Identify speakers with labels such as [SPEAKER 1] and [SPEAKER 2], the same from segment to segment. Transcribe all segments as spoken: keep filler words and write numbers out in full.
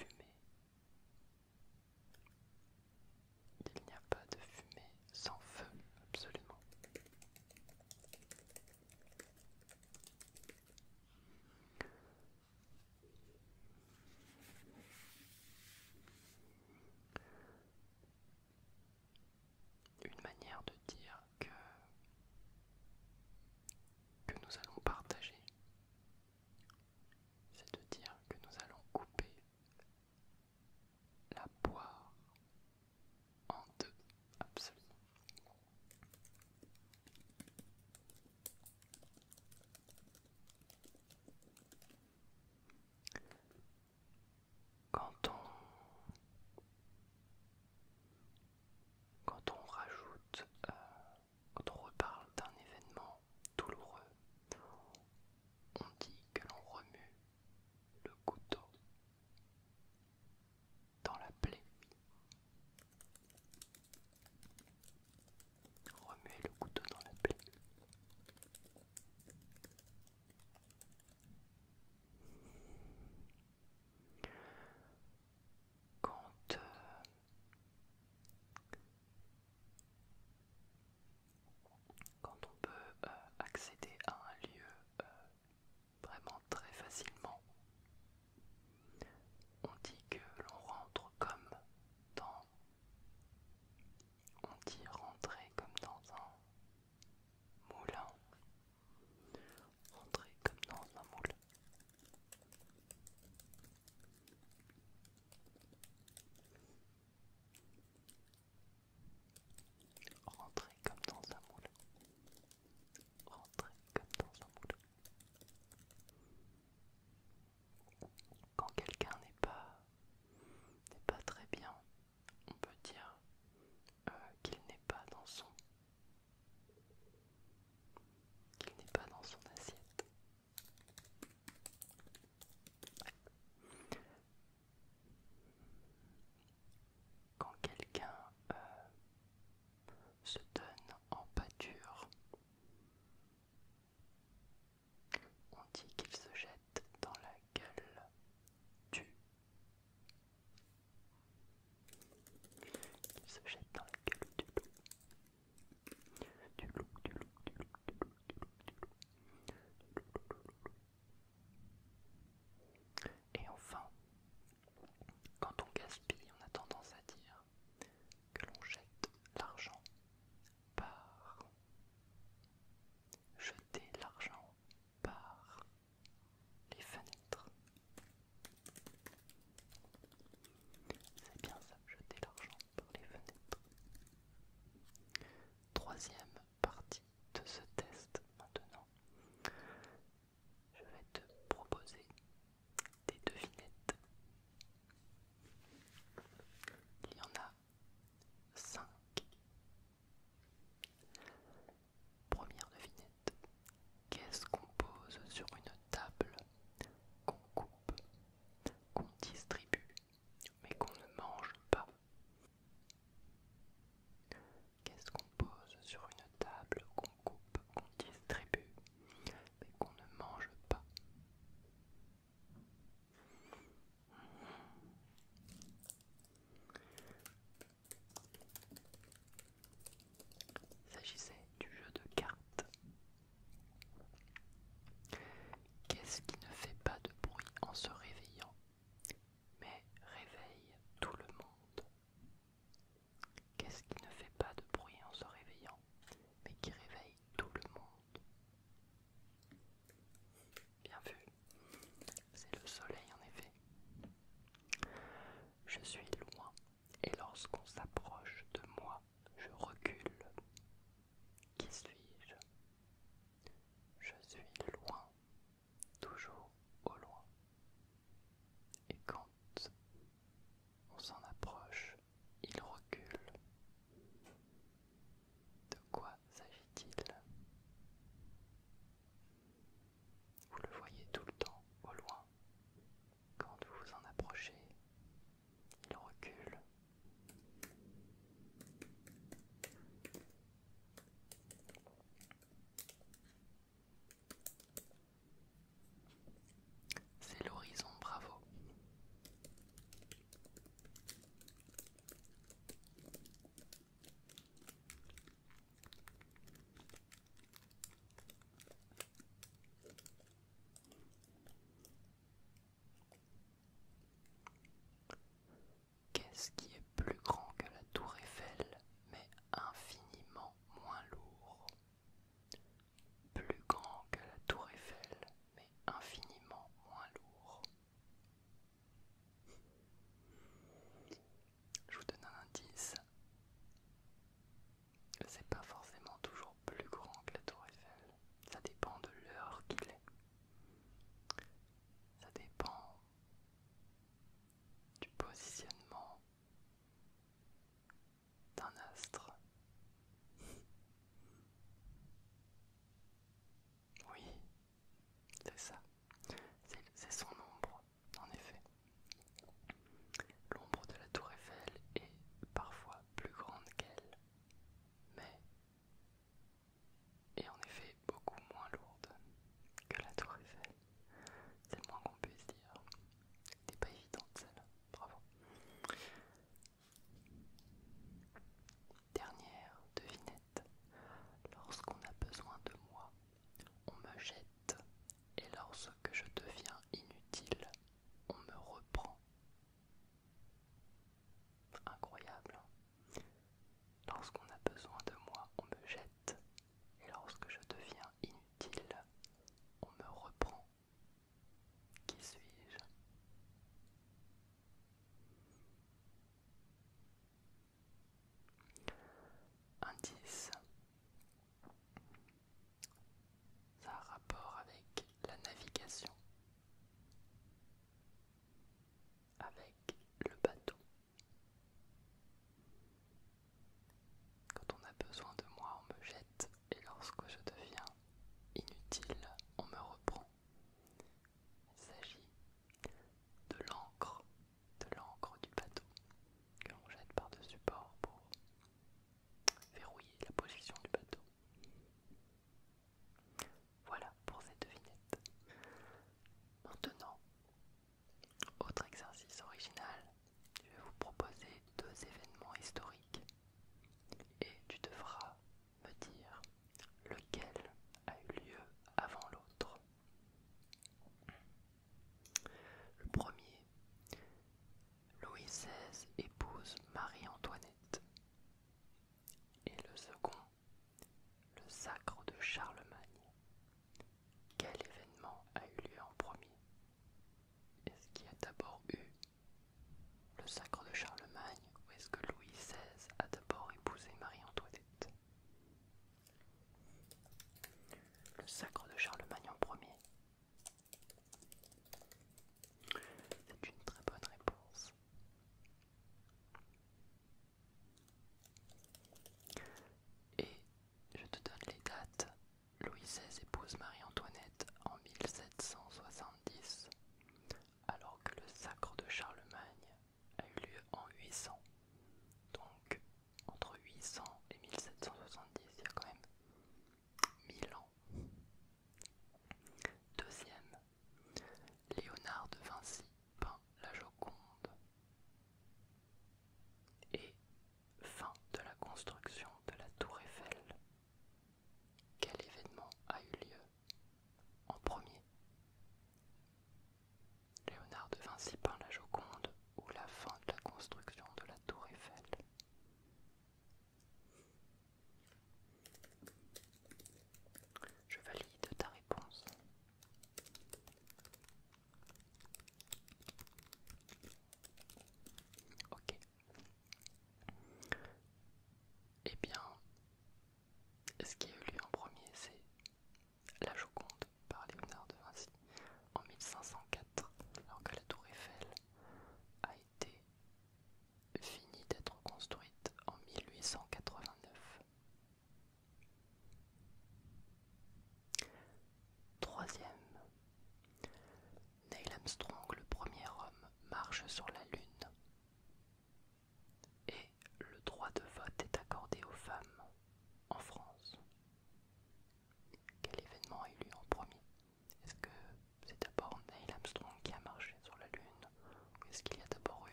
[SPEAKER 1] fumée. Il n'y a pas de fumée sans feu, absolument. Une manière de dire que, que nous allons partager, c'est de dire que nous allons couper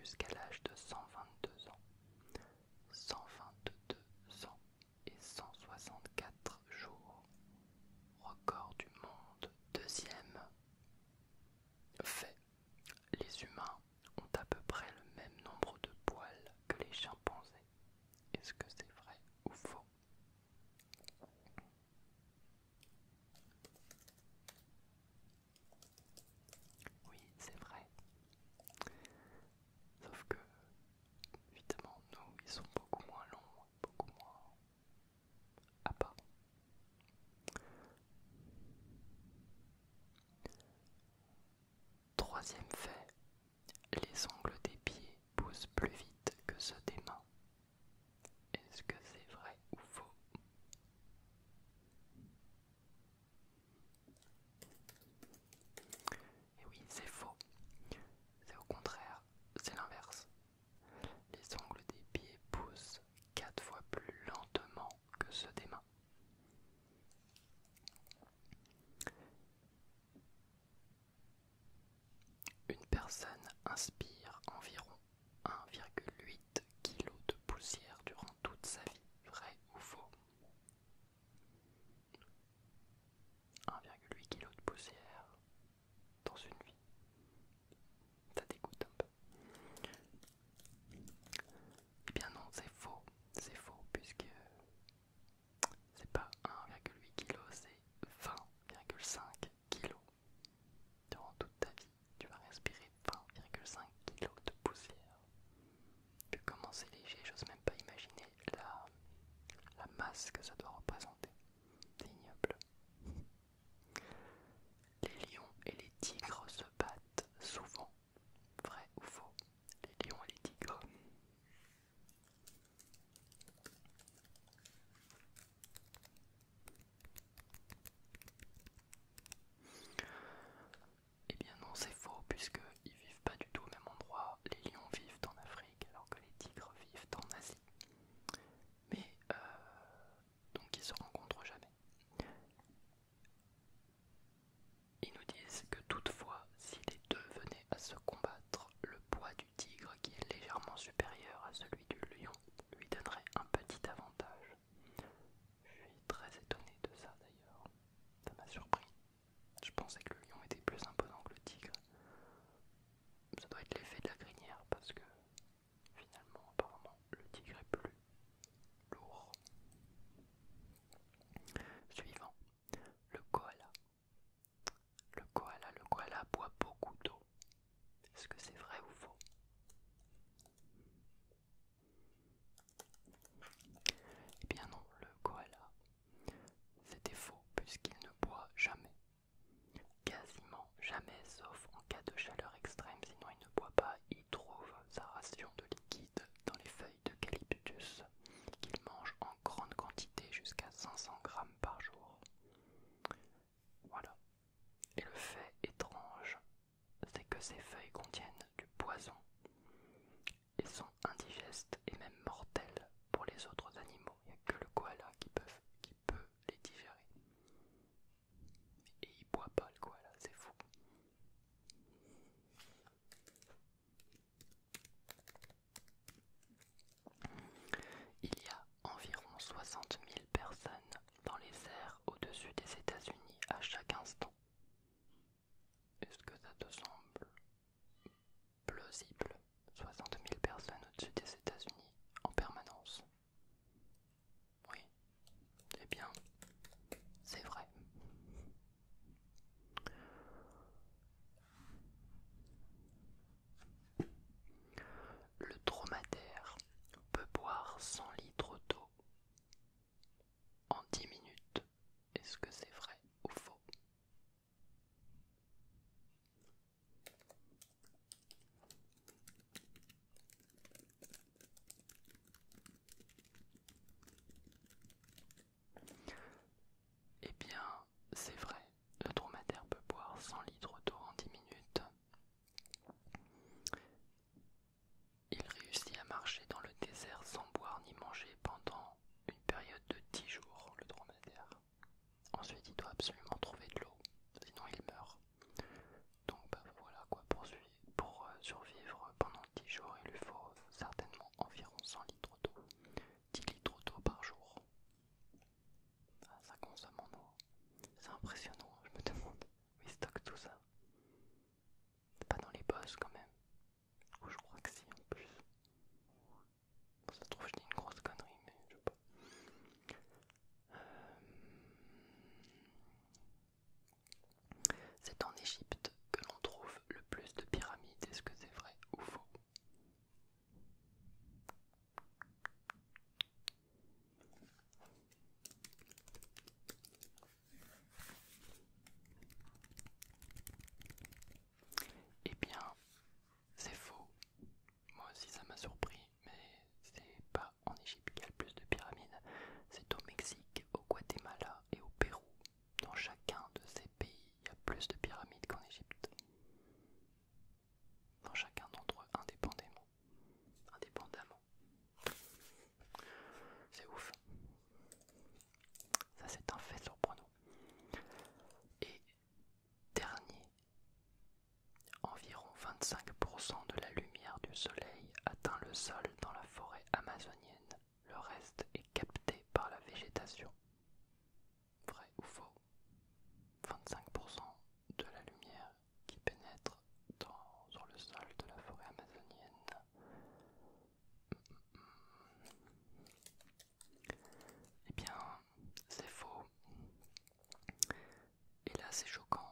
[SPEAKER 1] jusqu'à l'âge de cent vingt-deux ans, cent vingt-deux ans et cent soixante-quatre jours. Record du monde. Deuxième fait, les humains ont à peu près le même nombre de poils que les chimpanzés. Est-ce que c'est vrai ou faux? Oui, c'est vrai. Sauf que, évidemment, nous, ils sont beaucoup moins longs, beaucoup moins apparents. Troisième fait, les ongles des pieds poussent plus vite que ceux des mains. Est-ce que c'est vrai ou faux? Et oui, c'est faux. C'est au contraire, c'est l'inverse. Les ongles des pieds poussent quatre fois plus lentement que ceux des mains. Une personne inspire environ un virgule huit kg de poussière durant toute sa vie. Vrai ou faux? un virgule huit kg de poussière dans une vie. Ça dégoûte un peu. Eh bien non, c'est faux. C'est faux puisque c'est pas un virgule huit kg, c'est vingt virgule cinq kg. Durant toute ta vie, tu vas respirer vingt virgule cinq kg de poussière. Vu comment c'est léger, j'ose même pas imaginer la, la masse que ça doit représenter. C'est ignoble. Les lions et les tigres se battent souvent. Vrai ou faux? Les lions et les tigres. Eh bien non, c'est faux puisqu'ils vivent pas du tout au même endroit. Les lions vivent en Afrique alors que les tigres vivent en Asie. Mais euh, donc ils se rencontrent jamais. Ils nous disent que toutefois, si les deux venaient à se combattre, le poids du tigre, qui est légèrement supérieur à celui du lion, lui donnerait un petit avantage. Je suis très étonné de ça d'ailleurs. Ça m'a surpris. Je pensais que le lion était plus imposant que le tigre. Ça doit être l'effet de la crinière parce que finalement, apparemment, le tigre est plus lourd. Suivant, le koala. Le koala, le koala boit beaucoup d'eau. Est-ce que c'est vrai ou faux? Eh bien non, le koala, c'était faux puisqu'il ne boit jamais. Quasiment jamais, sauf en cas de chaleur extrême, sinon il ne boit pas. Il trouve sa ration de liquide dans les feuilles d'eucalyptus qu'il mange en grande quantité, jusqu'à cinq cents grammes par jour. Voilà. Et le fait étrange, c'est que ces feuilles contiennent du poison et sont indigestes et même mortelles pour les autres animaux. Il n'y a que le koala qui peut, qui peut les digérer. Et il boit pas le koala, c'est fou. Il y a environ soixante mille personnes dans les airs au-dessus des États-Unis à chaque instant. Est-ce que ça te semble plausible? soixante mille personnes au-dessus des États-Unis en permanence. Oui, eh bien, c'est vrai. Le dromadaire peut boire cent litres d'eau en dix minutes. Est-ce que c'est vrai ou faux? Eh bien, c'est vrai. Le dromadaire peut boire cent litres d'eau en dix minutes. Il réussit à marcher dans le désert sans boire ni manger pendant une période de dix jours, le dromadaire. Ensuite, il doit absolument trouver de l'eau, sinon il meurt. Donc bah voilà quoi, pour, pour euh, survivre pendant dix jours, c'est en Égypte que l'on trouve le plus de pyramides. Est-ce que c'est vrai ou faux? Eh bien, c'est faux. Moi aussi ça m'a surpris, mais c'est pas en Égypte qu'il y a le plus de pyramides, c'est au Mexique, au Guatemala et au Pérou. Dans chacun de ces pays, il y a plus de pyramides qu'en Égypte. Dans chacun d'entre eux, indépendamment. Indépendamment. C'est ouf. Ça c'est un fait surprenant. Et dernier, environ vingt-cinq pour cent de la lumière du soleil atteint le sol dans la forêt amazonienne. Le reste est capté par la végétation. Vrai ou faux? vingt-cinq pour cent de la lumière qui pénètre dans, sur le sol de la forêt amazonienne. Eh bien, c'est faux. Et là, c'est choquant